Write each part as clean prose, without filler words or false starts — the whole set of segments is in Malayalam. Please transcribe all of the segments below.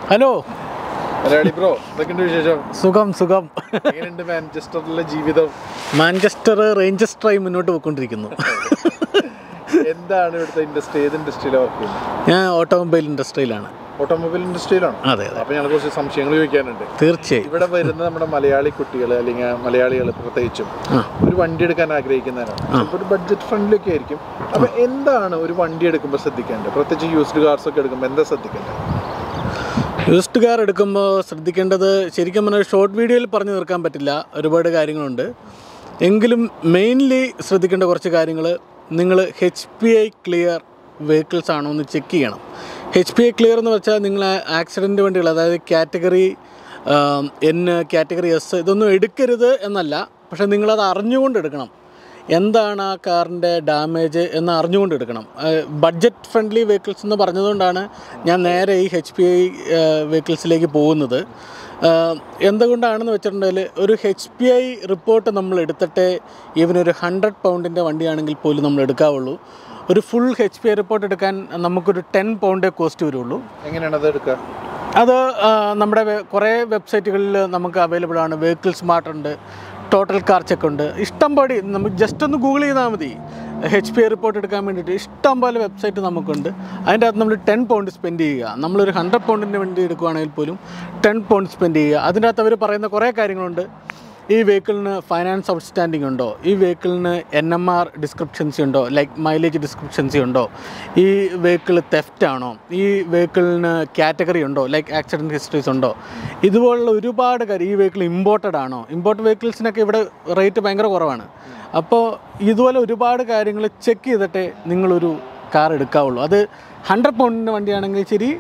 ഹലോ മലയാളി ബ്രോ, എന്തൊക്കെയുണ്ട് വിശേഷം? സുഖം സുഖം. എങ്ങനെയുണ്ട് മാഞ്ചസ്റ്ററിലെ ജീവിതം? മാഞ്ചസ്റ്റർ റേഞ്ചസ്റ്ററായി മുന്നോട്ട് പോയിക്കൊണ്ടിരിക്കുന്നു. എന്താണ് ഇവിടുത്തെ ഇൻഡസ്ട്രി? ഏത് ഇൻഡസ്ട്രിയിലാണ് വർക്ക് ചെയ്യുന്നത്? ഞാൻ ഓട്ടോമൊബൈൽ ഇൻഡസ്ട്രിയിലാണ്. ഓട്ടോമൊബൈൽ ഇൻഡസ്ട്രിയിലാണ്. അതെ അതെ, അപ്പോൾ ഞങ്ങൾ കുറച്ച് സംശയങ്ങൾ ചോദിക്കാനുണ്ട്. തീർച്ചയായും. ഇവിടെ വരുന്ന നമ്മുടെ മലയാളി കുട്ടികൾ അല്ലെങ്കിൽ മലയാളികൾ പ്രത്യേകിച്ചും ഒരു വണ്ടി എടുക്കാൻ ആഗ്രഹിക്കുന്നവരാണ്. ചിലപ്പോൾ ഒരു ബഡ്ജറ്റ് ഫ്രണ്ട്ലിയൊക്കെ ആയിരിക്കും. അപ്പോൾ എന്താണ് ഒരു വണ്ടി എടുക്കുമ്പോൾ ശ്രദ്ധിക്കേണ്ടത്? പ്രത്യേകിച്ച് യൂസ്ഡ് കാർസ് ഒക്കെ എടുക്കുമ്പോൾ എന്താ ശ്രദ്ധിക്കേണ്ടത്? യൂസ്ഡ് കാർ എടുക്കുമ്പോൾ ശ്രദ്ധിക്കേണ്ടത്, ശരിക്കും പറഞ്ഞാൽ ഷോർട്ട് വീഡിയോയിൽ പറഞ്ഞു തീർക്കാൻ പറ്റില്ല, ഒരുപാട് കാര്യങ്ങളുണ്ട്. എങ്കിലും മെയിൻലി ശ്രദ്ധിക്കേണ്ട കുറച്ച് കാര്യങ്ങൾ, നിങ്ങൾ HPI ക്ലിയർ വെഹിക്കിൾസ് ആണോ എന്ന് ചെക്ക് ചെയ്യണം. HPI ക്ലിയർ എന്ന് വെച്ചാൽ നിങ്ങൾ ആക്സിഡൻറ്റ് വണ്ടികൾ, അതായത് കാറ്റഗറി N, കാറ്റഗറി S, ഇതൊന്നും എടുക്കരുത് എന്നല്ല, പക്ഷേ നിങ്ങളത് അറിഞ്ഞുകൊണ്ട് എടുക്കണം. എന്താണ് ആ കാറിൻ്റെ ഡാമേജ് എന്ന് അറിഞ്ഞുകൊണ്ട് എടുക്കണം. ബഡ്ജറ്റ് ഫ്രണ്ട്ലി വെഹിക്കിൾസ് എന്ന് പറഞ്ഞതുകൊണ്ടാണ് ഞാൻ നേരെ ഈ HPI വെഹിക്കിൾസിലേക്ക് പോകുന്നത്. എന്തുകൊണ്ടാണെന്ന് വെച്ചിട്ടുണ്ടെങ്കിൽ, ഒരു HPI റിപ്പോർട്ട് നമ്മൾ എടുത്തിട്ടേ ഈവനൊരു 100 പൗണ്ടിൻ്റെ വണ്ടിയാണെങ്കിൽ പോലും നമ്മൾ എടുക്കാവുള്ളൂ. ഒരു ഫുൾ HPI റിപ്പോർട്ട് എടുക്കാൻ നമുക്കൊരു 10 പൗണ്ടേ കോസ്റ്റ് വരുള്ളൂ. എങ്ങനെയാണ് അത് എടുക്കുക? അത് നമ്മുടെ കുറേ വെബ്സൈറ്റുകളിൽ നമുക്ക് അവൈലബിൾ ആണ്. വെഹിക്കിൾ സ്മാർട്ട് ഉണ്ട്, ടോട്ടൽ കാർ ചെക്ക് ഉണ്ട്, ഇഷ്ടം പോലെ. നമുക്ക് ജസ്റ്റ് ഒന്ന് ഗൂഗിൾ ചെയ്താൽ മതി HPI റിപ്പോർട്ട് എടുക്കാൻ വേണ്ടിയിട്ട്. ഇഷ്ടം പോലെ വെബ്സൈറ്റ് നമുക്കുണ്ട്. അതിൻ്റെ അകത്ത് നമ്മൾ 10 പൗണ്ട് സ്പെൻഡ് ചെയ്യുക. നമ്മളൊരു 100 പൗണ്ടിൻ്റെ വണ്ടി എടുക്കുകയാണെങ്കിൽ പോലും 10 പൗണ്ട് സ്പെൻഡ് ചെയ്യുക. അതിൻ്റെ അകത്ത് അവർ പറയുന്ന കുറേ കാര്യങ്ങളുണ്ട്. ഈ വെഹിക്കിളിന് ഫൈനാൻസ് ഔട്ട്സ്റ്റാൻഡിംഗ് ഉണ്ടോ, ഈ വെഹിക്കിളിന് NMR ഡിസ്ക്രിപ്ഷൻസി ഉണ്ടോ, ലൈക്ക് മൈലേജ് ഡിസ്ക്രിപ്ഷൻസി ഉണ്ടോ, ഈ വെഹിക്കിൾ തെഫ്റ്റ് ആണോ, ഈ വെഹിക്കിളിന് കാറ്റഗറി ഉണ്ടോ, ലൈക്ക് ആക്സിഡൻറ്റ് ഹിസ്റ്ററീസ് ഉണ്ടോ, ഇതുപോലുള്ള ഒരുപാട് കാര്യം. ഈ വെഹിക്കിൾ ഇമ്പോർട്ടഡ് ആണോ, ഇമ്പോർട്ടഡ് വെഹിക്കിൾസിനൊക്കെ ഇവിടെ റേറ്റ് ഭയങ്കര കുറവാണ്. അപ്പോൾ ഇതുപോലെ ഒരുപാട് കാര്യങ്ങൾ ചെക്ക് ചെയ്തിട്ടേ നിങ്ങളൊരു കാർ എടുക്കാവുള്ളൂ. അത് 100 പൗണ്ടിൻ്റെ വണ്ടിയാണെങ്കിൽ ശരി,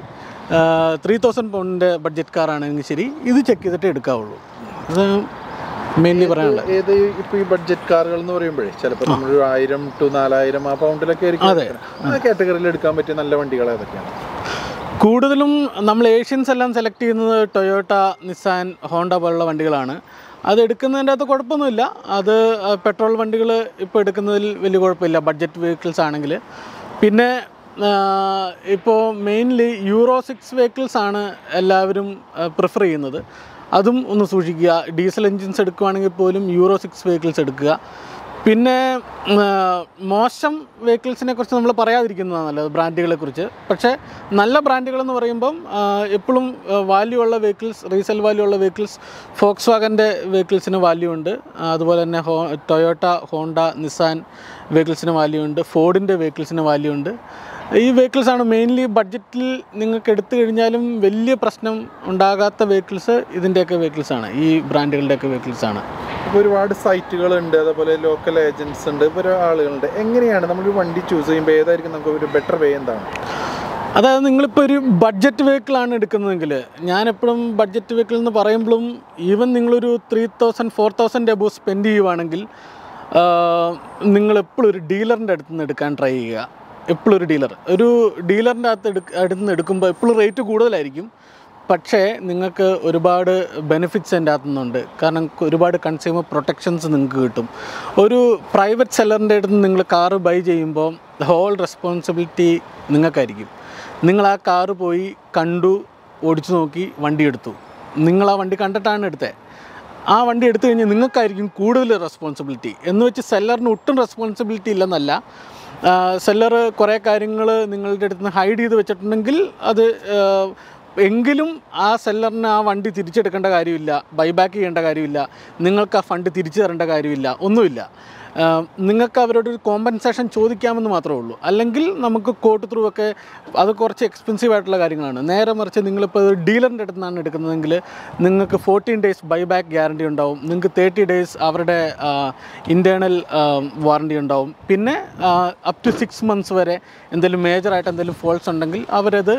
3000 പൗണ്ടിൻ്റെ ബഡ്ജറ്റ് കാറാണെങ്കിൽ ശരി, ഇത് ചെക്ക് ചെയ്തിട്ടേ എടുക്കാവുള്ളൂ. അത് മെയിൻലി പറയാനുള്ളത്. ഏത് ഇപ്പോൾ ഈ ബഡ്ജറ്റ് കാറുകൾ എന്ന് പറയുമ്പോഴേ ചിലപ്പോൾ നമ്മളൊരു 1000 to 4000 ആ പൗണ്ടിലൊക്കെ ആയിരിക്കും. അതെ, ആ കാറ്റഗറിയിൽ എടുക്കാൻ പറ്റിയ നല്ല വണ്ടികൾ ഏതൊക്കെയാണ്? കൂടുതലും നമ്മൾ ഏഷ്യൻസ് എല്ലാം സെലക്ട് ചെയ്യുന്നത് ടൊയോട്ട, നിസാൻ, ഹോണ്ട പോലുള്ള വണ്ടികളാണ്. അത് എടുക്കുന്നതിൻ്റെ അകത്ത് കുഴപ്പമൊന്നുമില്ല. അത് പെട്രോൾ വണ്ടികൾ ഇപ്പോൾ എടുക്കുന്നതിൽ വലിയ കുഴപ്പമില്ല, ബഡ്ജറ്റ് വെഹിക്കിൾസ് ആണെങ്കിൽ. പിന്നെ ഇപ്പോൾ മെയിൻലി Euro 6 വെഹിക്കിൾസ് ആണ് എല്ലാവരും പ്രിഫർ ചെയ്യുന്നത്. അതും ഒന്ന് സൂക്ഷിക്കുക. ഡീസൽ എൻജിൻസ് എടുക്കുകയാണെങ്കിൽ പോലും Euro 6 വെഹിക്കിൾസ് എടുക്കുക. പിന്നെ മോശം വെഹിക്കിൾസിനെ കുറിച്ച് നമ്മൾ പറയാതിരിക്കുന്നതാണ് നല്ലത്, ബ്രാൻഡുകളെക്കുറിച്ച്. പക്ഷേ നല്ല ബ്രാൻഡുകളെന്ന് പറയുമ്പം എപ്പോഴും വാല്യൂ ഉള്ള വെഹിക്കിൾസ്, റീസെൽ വാല്യൂ ഉള്ള വെഹിക്കിൾസ്, ഫോക്സ് വാഗൻ്റെ വെഹിക്കിൾസിന് വാല്യൂ ഉണ്ട്. അതുപോലെ തന്നെ ടൊയോട്ട, ഹോണ്ട, നിസാൻ വെഹിക്കിൾസിന് വാല്യൂ ഉണ്ട്. ഫോർഡിൻ്റെ വെഹിക്കിൾസിന് വാല്യൂ ഉണ്ട്. ഈ വെഹിക്കിൾസാണ് മെയിൻലി ബഡ്ജറ്റിൽ നിങ്ങൾക്ക് എടുത്തു കഴിഞ്ഞാലും വലിയ പ്രശ്നം ഉണ്ടാകാത്ത വെഹിക്കിൾസ്. ഇതിൻ്റെയൊക്കെ വെഹിക്കിൾസാണ്, ഈ ബ്രാൻഡുകളുടെയൊക്കെ വെഹിക്കിൾസാണ്. ഇപ്പോൾ ഒരുപാട് സൈറ്റുകളുണ്ട്, അതേപോലെ ലോക്കൽ ഏജൻസ് ഉണ്ട്, ഇപ്പോൾ ആളുകളുണ്ട്. എങ്ങനെയാണ് നമ്മളൊരു വണ്ടി ചൂസ് ചെയ്യുമ്പോൾ ഏതായിരിക്കും നമുക്ക് ഒരു ബെറ്റർ വേ? എന്താണ്? അതായത് നിങ്ങളിപ്പോൾ ഒരു ബഡ്ജറ്റ് വെഹിക്കിളാണ് എടുക്കുന്നതെങ്കിൽ, ഞാനെപ്പോഴും ബഡ്ജറ്റ് വെഹിക്കിൾ എന്ന് പറയുമ്പോഴും ഈവൻ നിങ്ങളൊരു 3000 4000 എബോവ് സ്പെൻഡ് ചെയ്യുവാണെങ്കിൽ നിങ്ങളെപ്പോഴും ഒരു ഡീലറിൻ്റെ അടുത്ത് നിന്ന് എടുക്കാൻ ട്രൈ ചെയ്യുക. എപ്പോഴും ഒരു ഡീലറിൻ്റെ അടുത്ത് നിന്ന് എടുക്കുമ്പോൾ എപ്പോഴും റേറ്റ് കൂടുതലായിരിക്കും. പക്ഷേ നിങ്ങൾക്ക് ഒരുപാട് ബെനിഫിറ്റ്സ് എൻ്റെ അകത്തു നിന്നുണ്ട്. കാരണം ഒരുപാട് കൺസ്യൂമർ പ്രൊട്ടക്ഷൻസ് നിങ്ങൾക്ക് കിട്ടും. ഒരു പ്രൈവറ്റ് സെല്ലറിൻ്റെ അടുത്ത് നിന്ന് നിങ്ങൾ കാറ് ബൈ ചെയ്യുമ്പോൾ ഹോൾ റെസ്പോൺസിബിലിറ്റി നിങ്ങൾക്കായിരിക്കും. നിങ്ങൾ ആ കാറ് പോയി കണ്ടു, ഓടിച്ചു നോക്കി, വണ്ടി എടുത്തു. നിങ്ങൾ ആ വണ്ടി കണ്ടിട്ടാണ് എടുത്തത്. ആ വണ്ടി എടുത്തു കഴിഞ്ഞാൽ നിങ്ങൾക്കായിരിക്കും കൂടുതൽ റെസ്പോൺസിബിലിറ്റി. എന്ന് വെച്ച് സെല്ലറിന് ഒട്ടും റെസ്പോൺസിബിലിറ്റി ഇല്ലെന്നല്ല. സെല്ലർ കുറേ കാര്യങ്ങൾ നിങ്ങളുടെ അടുത്ത് നിന്ന് ഹൈഡ് ചെയ്ത് വെച്ചിട്ടുണ്ടെങ്കിൽ അത് എങ്കിലും ആ സെല്ലറിന് ആ വണ്ടി തിരിച്ചെടുക്കേണ്ട കാര്യമില്ല, ബൈബാക്ക് ചെയ്യേണ്ട കാര്യമില്ല, നിങ്ങൾക്ക് ആ ഫണ്ട് തിരിച്ചു തരേണ്ട കാര്യമില്ല, ഒന്നുമില്ല. നിങ്ങൾക്ക് അവരോട് ഒരു കോമ്പൻസേഷൻ ചോദിക്കാമെന്ന് മാത്രമേ ഉള്ളൂ. അല്ലെങ്കിൽ നമുക്ക് കോർട്ട് ത്രൂ ഒക്കെ, അത് കുറച്ച് എക്സ്പെൻസീവ് ആയിട്ടുള്ള കാര്യങ്ങളാണ്. നേരെ മറിച്ച് നിങ്ങളിപ്പോൾ ഡീലറിൻ്റെ അടുത്ത് നിന്നാണ് എടുക്കുന്നതെങ്കിൽ നിങ്ങൾക്ക് 14 days ബൈബാക്ക് ഗ്യാരണ്ടി ഉണ്ടാവും. നിങ്ങൾക്ക് 30 days അവരുടെ ഇൻറ്റേർണൽ വാറണ്ടി ഉണ്ടാവും. പിന്നെ അപ് ടു 6 months വരെ എന്തെങ്കിലും മേജറായിട്ട് എന്തെങ്കിലും ഫോൾട്ട്സ് ഉണ്ടെങ്കിൽ അവരത്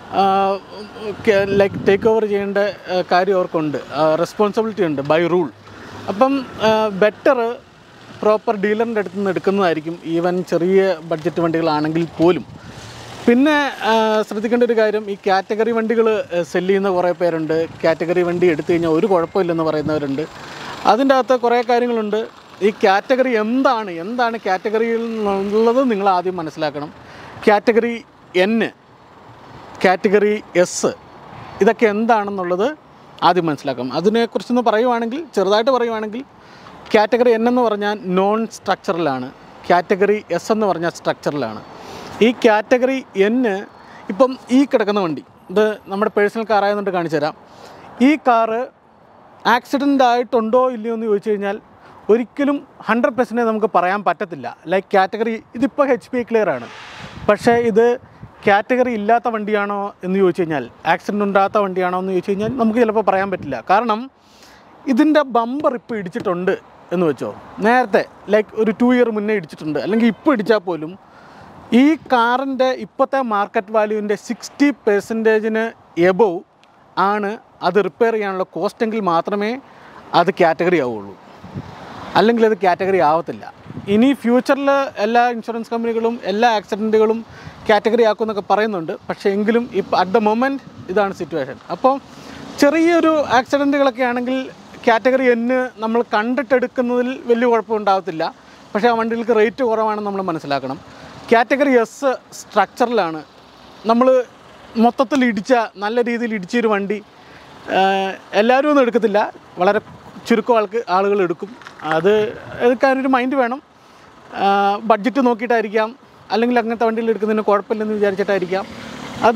ലൈക്ക് ടേക്ക് ഓവർ ചെയ്യേണ്ട കാര്യം അവർക്കുണ്ട്, റെസ്പോൺസിബിലിറ്റി ഉണ്ട് ബൈ റൂൾ. അപ്പം ബെറ്റർ പ്രോപ്പർ ഡീലറിൻ്റെ അടുത്ത് നിന്ന് എടുക്കുന്നതായിരിക്കും, ഈവൻ ചെറിയ ബഡ്ജറ്റ് വണ്ടികളാണെങ്കിൽ പോലും. പിന്നെ ശ്രദ്ധിക്കേണ്ട ഒരു കാര്യം, ഈ കാറ്റഗറി വണ്ടികൾ സെല്ല് ചെയ്യുന്ന കുറേ പേരുണ്ട്. കാറ്റഗറി വണ്ടി എടുത്തു കഴിഞ്ഞാൽ ഒരു കുഴപ്പമില്ലെന്ന് പറയുന്നവരുണ്ട്. അതിൻ്റെ അകത്ത് കുറേ കാര്യങ്ങളുണ്ട്. ഈ കാറ്റഗറി എന്താണ് കാറ്റഗറിയിൽ നിന്നുള്ളത് നിങ്ങൾ ആദ്യം മനസ്സിലാക്കണം. കാറ്റഗറി N, കാറ്റഗറി S ഇതൊക്കെ എന്താണെന്നുള്ളത് ആദ്യം മനസ്സിലാക്കാം. അതിനെക്കുറിച്ചൊന്ന് പറയുവാണെങ്കിൽ, ചെറുതായിട്ട് പറയുവാണെങ്കിൽ, കാറ്റഗറി N എന്ന് പറഞ്ഞാൽ നോൺ സ്ട്രക്ചറലാണ്, കാറ്റഗറി S എന്ന് പറഞ്ഞാൽ സ്ട്രക്ചറലാണ്. ഈ കാറ്റഗറി N ഇപ്പം ഈ കിടക്കുന്ന വണ്ടി, ഇത് നമ്മുടെ പേഴ്സണൽ കാറായതുകൊണ്ട് കാണിച്ചു തരാം. ഈ കാറ് ആക്സിഡൻ്റ് ആയിട്ടുണ്ടോ ഇല്ലയോ എന്ന് ചോദിച്ചു കഴിഞ്ഞാൽ ഒരിക്കലും 100% നമുക്ക് പറയാൻ പറ്റത്തില്ല. ലൈക്ക് കാറ്റഗറി ഇതിപ്പോൾ HP ക്ലിയർ ആണ്, പക്ഷേ ഇത് കാറ്റഗറി ഇല്ലാത്ത വണ്ടിയാണോ എന്ന് ചോദിച്ചു കഴിഞ്ഞാൽ, ആക്സിഡൻ്റ് ഉണ്ടാകാത്ത വണ്ടിയാണോ എന്ന് ചോദിച്ചു കഴിഞ്ഞാൽ നമുക്ക് ചിലപ്പോൾ പറയാൻ പറ്റില്ല. കാരണം ഇതിൻ്റെ ബമ്പർ ഇപ്പോൾ ഇടിച്ചിട്ടുണ്ട് എന്ന് വെച്ചോ, നേരത്തെ ലൈക്ക് ഒരു 2 ഇയർ മുന്നേ ഇടിച്ചിട്ടുണ്ട്, അല്ലെങ്കിൽ ഇപ്പോൾ ഇടിച്ചാൽ പോലും ഈ കാറിൻ്റെ ഇപ്പോഴത്തെ മാർക്കറ്റ് വാല്യൂവിൻ്റെ 60% എബോവ് ആണ് അത് റിപ്പയർ ചെയ്യാനുള്ള കോസ്റ്റെങ്കിൽ മാത്രമേ അത് കാറ്റഗറി ആവുള്ളൂ, അല്ലെങ്കിൽ അത് കാറ്റഗറി ആവത്തില്ല. ഇനി ഫ്യൂച്ചറിൽ എല്ലാ ഇൻഷുറൻസ് കമ്പനികളും എല്ലാ ആക്സിഡൻറ്റുകളും കാറ്റഗറി ആക്കുമെന്നൊക്കെ പറയുന്നുണ്ട്, പക്ഷേ എങ്കിലും ഇപ്പോൾ അറ്റ് ദ മൊമെൻറ്റ് ഇതാണ് സിറ്റുവേഷൻ. അപ്പോൾ ചെറിയൊരു ആക്സിഡൻറ്റുകളൊക്കെ ആണെങ്കിൽ കാറ്റഗറി N നമ്മൾ കണ്ടിട്ടെടുക്കുന്നതിൽ വലിയ കുഴപ്പമുണ്ടാകത്തില്ല, പക്ഷേ ആ വണ്ടികൾക്ക് റേറ്റ് കുറവാണെന്ന് നമ്മൾ മനസ്സിലാക്കണം. കാറ്റഗറി S സ്ട്രക്ചറിലാണ്. നമ്മൾ മൊത്തത്തിൽ നല്ല രീതിയിൽ ഇടിച്ചൊരു വണ്ടി എല്ലാവരും ഒന്നും എടുക്കത്തില്ല, വളരെ ചുരുക്കം ആളുകൾ എടുക്കും. അത് എടുക്കാനൊരു മൈൻഡ് വേണം. ബഡ്ജറ്റ് നോക്കിയിട്ടായിരിക്കാം, അല്ലെങ്കിൽ അങ്ങനത്തെ വണ്ടികൾ എടുക്കുന്നതിന് കുഴപ്പമില്ലെന്ന് വിചാരിച്ചിട്ടായിരിക്കാം. അത്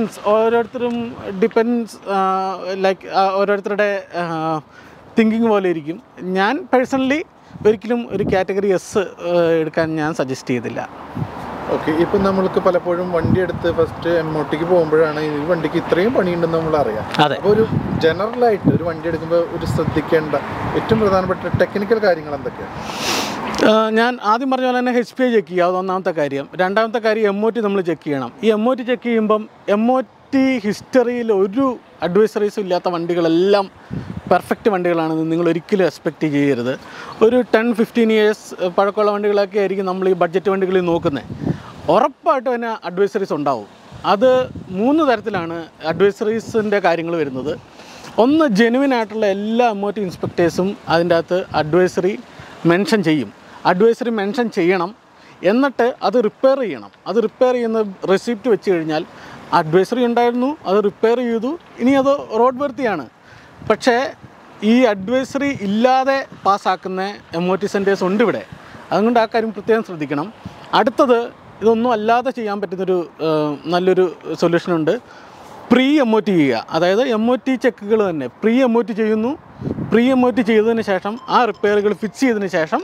ഡിപ്പെൻസ് ലൈക്ക് ഓരോരുത്തരുടെ തിങ്കിങ് പോലെ ഇരിക്കും. ഞാൻ പേഴ്സണലി ഒരിക്കലും ഒരു കാറ്റഗറി S എടുക്കാൻ ഞാൻ സജസ്റ്റ് ചെയ്തില്ല. ഓക്കെ, ഇപ്പം നമ്മൾക്ക് പലപ്പോഴും വണ്ടി എടുത്ത് ഫസ്റ്റ് MOTക്ക് പോകുമ്പോഴാണ് ഈ വണ്ടിക്ക് ഇത്രയും പണിയുണ്ടെന്ന് നമ്മൾ അറിയാം. അപ്പോൾ ഒരു ജനറലായിട്ട് ഒരു വണ്ടി എടുക്കുമ്പോൾ ഒരു ശ്രദ്ധിക്കേണ്ട ഏറ്റവും പ്രധാനപ്പെട്ട ടെക്നിക്കൽ കാര്യങ്ങൾ എന്തൊക്കെയാണ്? ഞാൻ ആദ്യം പറഞ്ഞ പോലെ തന്നെ HPI ചെക്ക് ചെയ്യുക, അത് ഒന്നാമത്തെ കാര്യം. രണ്ടാമത്തെ കാര്യം MOT നമ്മൾ ചെക്ക് ചെയ്യണം. ഈ MOT ചെക്ക് ചെയ്യുമ്പം MOT ഹിസ്റ്ററിയിൽ ഒരു അഡ്വൈസറീസും ഇല്ലാത്ത വണ്ടികളെല്ലാം പെർഫെക്റ്റ് വണ്ടികളാണെന്ന് നിങ്ങൾ ഒരിക്കലും എക്സ്പെക്റ്റ് ചെയ്യരുത്. ഒരു 10-15 ഇയേഴ്സ് പഴക്കമുള്ള വണ്ടികളൊക്കെ ആയിരിക്കും നമ്മൾ ഈ ബഡ്ജറ്റ് വണ്ടികളിൽ നോക്കുന്നത്. ഉറപ്പായിട്ടും അതിന് അഡ്വൈസറീസ് ഉണ്ടാവും. അത് 3 തരത്തിലാണ് അഡ്വൈസറീസിൻ്റെ കാര്യങ്ങൾ വരുന്നത്. ഒന്ന്, ജെനുവിൻ ആയിട്ടുള്ള എല്ലാ MOT ഇൻസ്പെക്ടേഴ്സും അതിൻ്റെ അകത്ത് അഡ്വൈസറി മെൻഷൻ ചെയ്യും. അഡ്വൈസറി മെൻഷൻ ചെയ്യണം, എന്നിട്ട് അത് റിപ്പയർ ചെയ്യണം. അത് റിപ്പയർ ചെയ്യുന്ന റെസിപ്റ്റ് വെച്ച് കഴിഞ്ഞാൽ അഡ്വൈസറി ഉണ്ടായിരുന്നു, അത് റിപ്പയർ ചെയ്തു, ഇനി അത് റോഡ് വർത്തിയാണ്. പക്ഷേ ഈ അഡ്വൈസറി ഇല്ലാതെ പാസ്സാക്കുന്ന MOT സെൻറ്റേഴ്സ് ഉണ്ട് ഇവിടെ. അതുകൊണ്ട് ആ കാര്യം പ്രത്യേകം ശ്രദ്ധിക്കണം. അടുത്തത്, ഇതൊന്നും അല്ലാതെ ചെയ്യാൻ പറ്റുന്നൊരു നല്ലൊരു സൊല്യൂഷനുണ്ട്. പ്രീ MOT ചെയ്യുക. അതായത് MOT ചെക്കുകൾ തന്നെ പ്രീ MOT ചെയ്യുന്നു. പ്രീ MOT ചെയ്തതിന് ശേഷം ആ റിപ്പയറുകൾ ഫിക്സ് ചെയ്തതിന് ശേഷം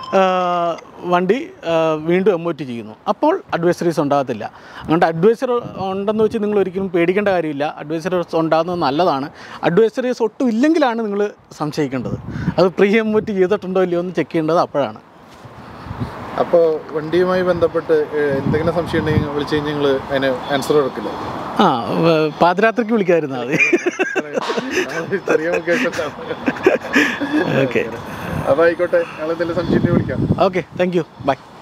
വണ്ടി വീണ്ടും MOT ചെയ്യുന്നു. അപ്പോൾ അഡ്വൈസറീസ് ഉണ്ടാകത്തില്ല. അതുകൊണ്ട് അഡ്വൈസർ ഉണ്ടെന്ന് വെച്ച് നിങ്ങൾ ഒരിക്കലും പേടിക്കേണ്ട കാര്യമില്ല. അഡ്വൈസറീസ് ഉണ്ടാകുന്നത് നല്ലതാണ്. അഡ്വൈസറീസ് ഒട്ടും ഇല്ലെങ്കിലാണ് നിങ്ങൾ സംശയിക്കേണ്ടത്. അത് പ്രീ MOT ചെയ്തിട്ടുണ്ടോ ഇല്ലയോ എന്ന് ചെക്ക് ചെയ്യേണ്ടത് അപ്പോഴാണ്. അപ്പോൾ വണ്ടിയുമായി ബന്ധപ്പെട്ട് എന്തെങ്കിലും സംശയം ഉണ്ടെങ്കിൽ വിളിച്ചു കഴിഞ്ഞാൽ നിങ്ങൾ അതിന് ആൻസർ കൊടുക്കില്ല? പാതിരാത്രിക്ക് വിളിക്കാമായിരുന്നു അത്. ഓക്കെ, അപ്പോൾ ആയിക്കോട്ടെ, ഞങ്ങൾ എന്തെങ്കിലും സംശയം വിളിക്കാം. Okay, thank you, by.